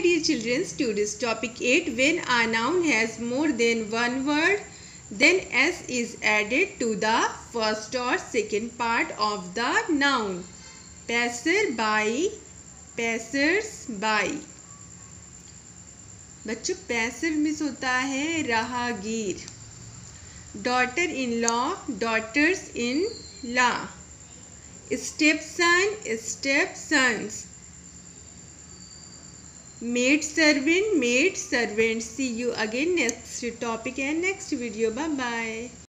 dear children, today's topic 8. When a noun has more than one word, then s is added to the first or second part of the noun. Passer-by, passers-by. बच्चों पैसर miss होता है राहगीर. Daughter in law, daughters in law. Step son, step sons. maid servant, maid servant. See you again next topic and next video. Bye bye.